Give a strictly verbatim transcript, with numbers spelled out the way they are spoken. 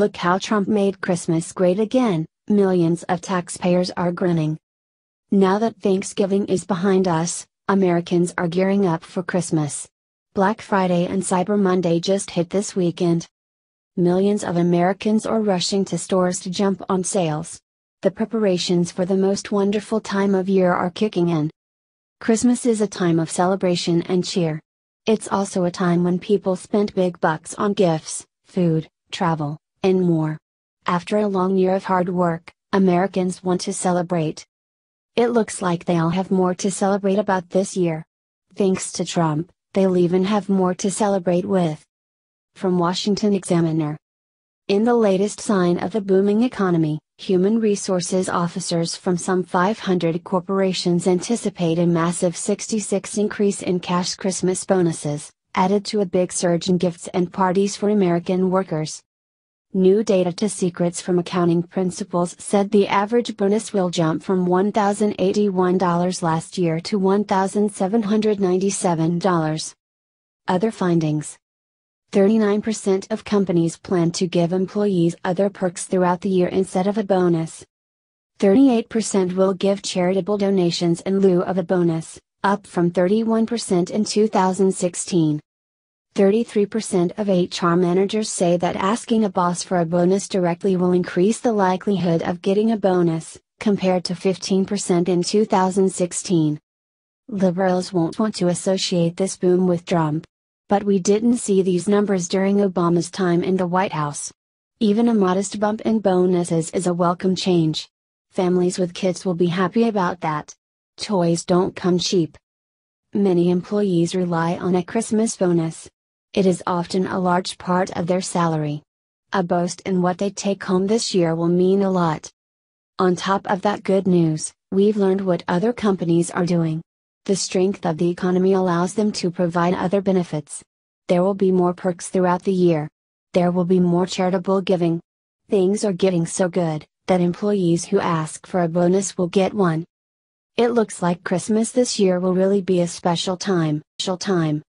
Look how Trump made Christmas great again, millions of taxpayers are grinning. Now that Thanksgiving is behind us, Americans are gearing up for Christmas. Black Friday and Cyber Monday just hit this weekend. Millions of Americans are rushing to stores to jump on sales. The preparations for the most wonderful time of year are kicking in. Christmas is a time of celebration and cheer. It's also a time when people spend big bucks on gifts, food, travel, and more. After a long year of hard work, Americans want to celebrate. It looks like they'll have more to celebrate about this year. Thanks to Trump, they'll even have more to celebrate with. From Washington Examiner. In the latest sign of the booming economy, human resources officers from some five hundred corporations anticipate a massive sixty-six increase in cash Christmas bonuses, added to a big surge in gifts and parties for American workers. New data to Secrets from Accounting Principles said the average bonus will jump from one thousand eighty-one dollars last year to one thousand seven hundred ninety-seven dollars. Other findings. thirty-nine percent of companies plan to give employees other perks throughout the year instead of a bonus. thirty-eight percent will give charitable donations in lieu of a bonus, up from thirty-one percent in two thousand sixteen. thirty-three percent of H R managers say that asking a boss for a bonus directly will increase the likelihood of getting a bonus, compared to fifteen percent in two thousand sixteen. Liberals won't want to associate this boom with Trump. But we didn't see these numbers during Obama's time in the White House. Even a modest bump in bonuses is a welcome change. Families with kids will be happy about that. Toys don't come cheap. Many employees rely on a Christmas bonus. It is often a large part of their salary. A boost in what they take home this year will mean a lot. On top of that good news, we've learned what other companies are doing. The strength of the economy allows them to provide other benefits. There will be more perks throughout the year. There will be more charitable giving. Things are getting so good, that employees who ask for a bonus will get one. It looks like Christmas this year will really be a special time. Special time.